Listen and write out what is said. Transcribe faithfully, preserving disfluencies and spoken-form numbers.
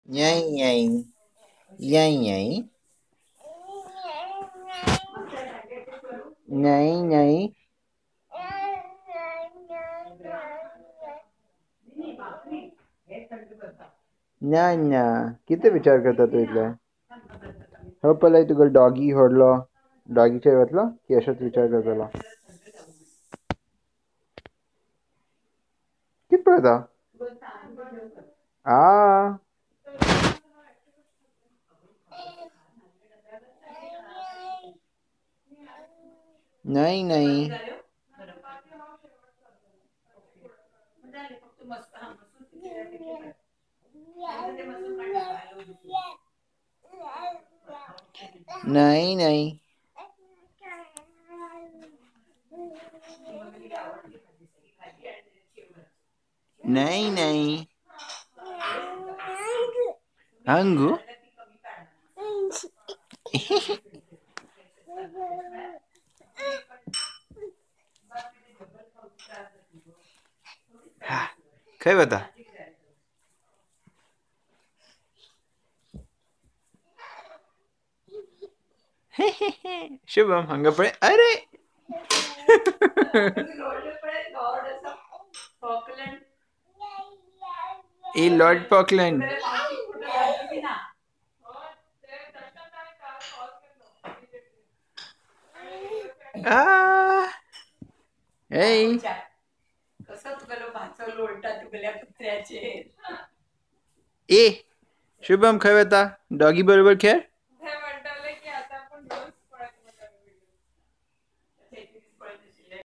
Nhây nhây. Nhây nhây. Nhây nhây. न्या न्या किती विचार करता तू इतले हो पळय तुका डॉगी व्हडलो डॉगीचेर वतलो की अशेंच विचार करतलो कित पळयता आ नहीं नहीं नहीं नहीं नहीं नहीं हंगू खै बता शुभम हंगा पड़े अरे ए लॉर्ड पॉकलैंड आ ए ए शुभम खै बता डॉगी बरोबर खेळ